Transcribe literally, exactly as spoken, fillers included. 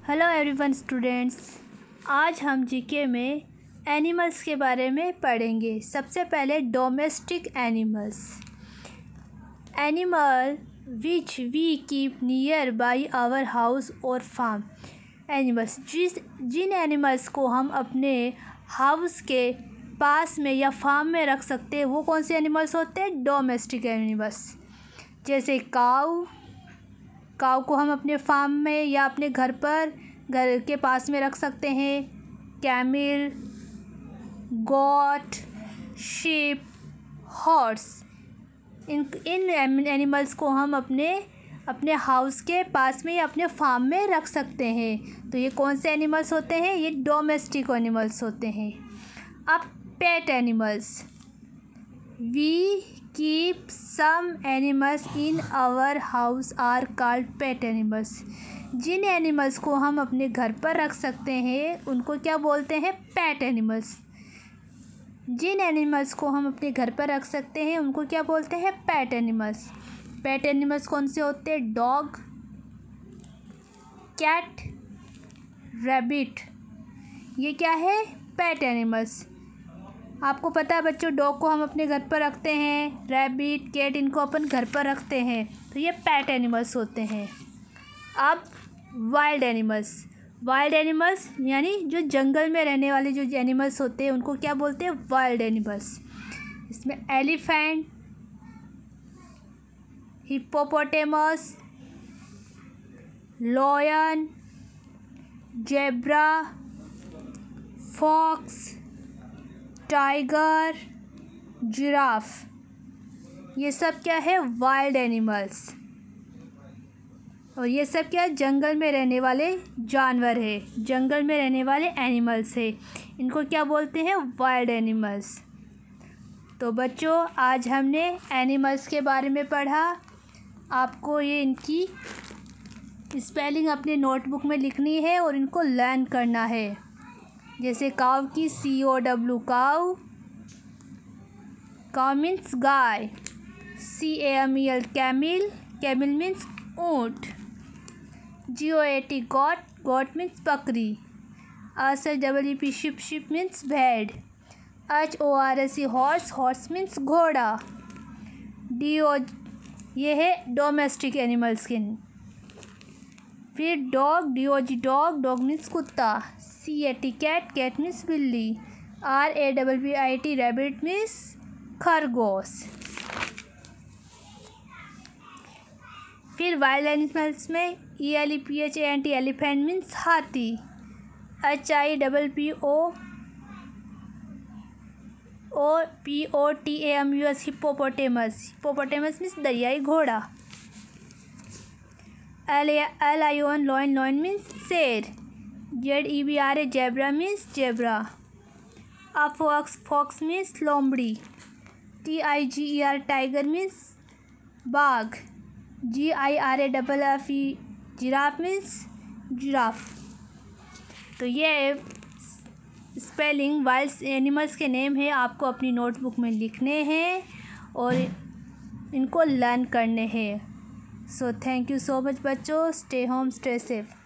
Hello everyone students, आज हम GK में एनिमल्स के बारे में पढ़ेंगे। सबसे पहले domestic animals, animal which we keep nearby our house और फार्म। एनिमल्स जिस जिन एनिमल्स को हम अपने हाउस के पास में या फार्म में रख सकते हैं वो कौन से एनिमल्स होते हैं? Domestic animals. जैसे काऊ काऊ को हम अपने फार्म में या अपने घर पर घर के पास में रख सकते हैं। कैमिल, गॉट, शीप, हॉर्स, इन इन एनिमल्स को हम अपने अपने हाउस के पास में या अपने फार्म में रख सकते हैं। तो ये कौन से एनिमल्स होते हैं? ये डोमेस्टिक एनिमल्स होते हैं। अब pet animals, we keep some animals in our house are called pet animals. जिन एनिमल्स को हम अपने घर पर रख सकते हैं उनको क्या बोलते हैं? पेट एनिमल्स। जिन एनिमल्स को हम अपने घर पर रख सकते हैं उनको क्या बोलते हैं? Pet animals. पेट एनिमल्स कौन से होते हैं? डॉग, कैट, रैबिट, ये क्या है? Pet animals. आपको पता है बच्चों, डॉग को हम अपने घर पर रखते हैं, रैबिट, कैट इनको अपन घर पर रखते हैं, तो ये पेट एनिमल्स होते हैं। अब वाइल्ड एनिमल्स, वाइल्ड एनिमल्स यानी जो जंगल में रहने वाले जो एनिमल्स होते हैं उनको क्या बोलते हैं? Wild animals. इसमें elephant, hippopotamus, lion, zebra, fox, tiger, giraffe, ये सब क्या है? Wild animals. और ये सब क्या है? जंगल में रहने वाले जानवर है, जंगल में रहने वाले एनिमल्स है, इनको क्या बोलते हैं? Wild animals. तो बच्चों, आज हमने एनिमल्स के बारे में पढ़ा। आपको ये इनकी स्पेलिंग अपने नोटबुक में लिखनी है और इनको लर्न करना है। जैसे काऊ की C O W cow, cow means गाय, C A M E L camel, camel means ऊँट, G O A T goat, goat means बकरी, S H double E P sheep, sheep means भेड़, H O R S E horse, horse means घोड़ा, D O ये है domestic animals के। फिर dog, D O G dog, dog means कुत्ता, C A T cat, cat means बिल्ली, are A double B I T rabbit means खरगोश। फिर wild animals में E L E P H A N T elephant means हाथी, H I double P O O P O T A M U S hippopotamus, hippopotamus means दरियाई घोड़ा, L L I O N lion, lion means शेर, Z E B R A zebra means zebra, a fox, fox means लोमड़ी, T I G E R tiger means बाघ, G I R A double F E giraffe means giraffe. तो ये spelling wild animals के name है, आपको अपनी notebook में लिखने हैं और इनको लर्न करने हैं। So thank you so much बच्चों। Stay home, stay safe.